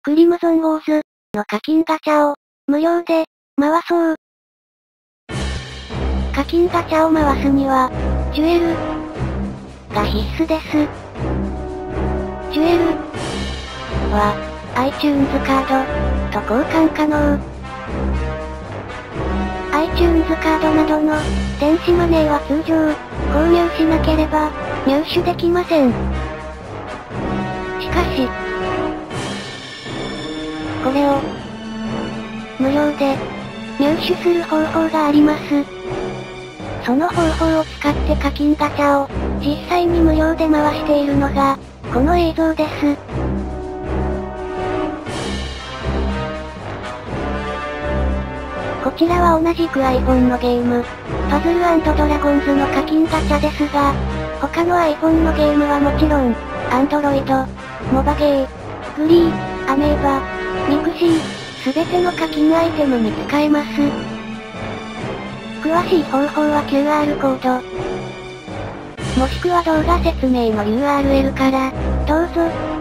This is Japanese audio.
クリムゾンウォーズの課金ガチャを無料で回そう。課金ガチャを回すには、ジュエルが必須です。ジュエルは iTunes カードと交換可能。iTunes カードなどの電子マネーは通常購入しなければ入手できません。しかし、これを無料で入手する方法があります。その方法を使って課金ガチャを実際に無料で回しているのがこの映像です。こちらは同じく iPhone のゲーム、パズル&ドラゴンズの課金ガチャですが、他の iPhone のゲームはもちろん、Android、モバゲー、グリー、アメーバ、ミクシー、すべての課金アイテムに使えます。詳しい方法は QR コード、もしくは動画説明の URL から、どうぞ。